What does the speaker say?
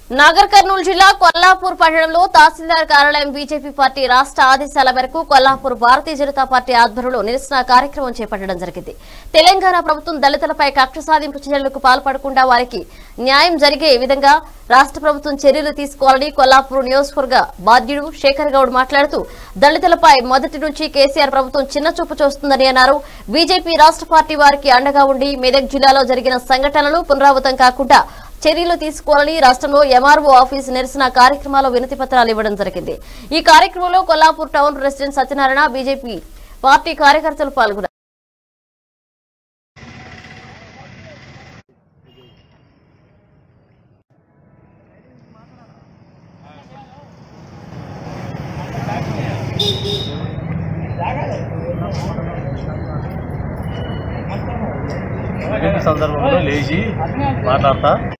నాగర్ కర్నూలు జిల్లా కొల్లాపూర్ పట్టణంలో తహసీల్దార్ కార్యాలయం బీజేపీ పార్టీ రాష్ట్ర ఆదేశాల మేరకు కొల్లాపూర్ భారతీయ జనతా పార్టీ ఆధ్వర్యంలో నిరసన కార్యక్రమం చేపట్టడం జరిగింది. తెలంగాణ ప్రభుత్వం దళితులపై కక్ష సాధింపు చర్యలకు పాల్పడకుండా వారికి న్యాయం జరిగే విధంగా రాష్ట్ర ప్రభుత్వం చర్యలు తీసుకోవాలని కొల్లాపూర్ నియోజకవర్గ బాధ్యుడు శేఖర్ గౌడ్ మాట్లాడుతూ దళితులపై మొదటి నుంచి కేసీఆర్ ప్రభుత్వం చిన్నచూపు చూస్తుందని అన్నారు. బీజేపీ రాష్ట్ర పార్టీ వారికి అండగా ఉండి మెదక్ జిల్లాలో జరిగిన సంఘటనలు పునరావృతం కాకుండా చర్యలు తీసుకోవాలని రాష్ట్రంలో ఎంఆర్ఓ ఆఫీస్ నిరసన కార్యక్రమాల్లో వినతి పత్రాలు ఇవ్వడం జరిగింది. ఈ కార్యక్రమంలో Kollapur town president Satyanarayana, BJP party కార్యకర్తలు పాల్గొన్నారు. సందర్భంలో లేచి మాట్లాడతా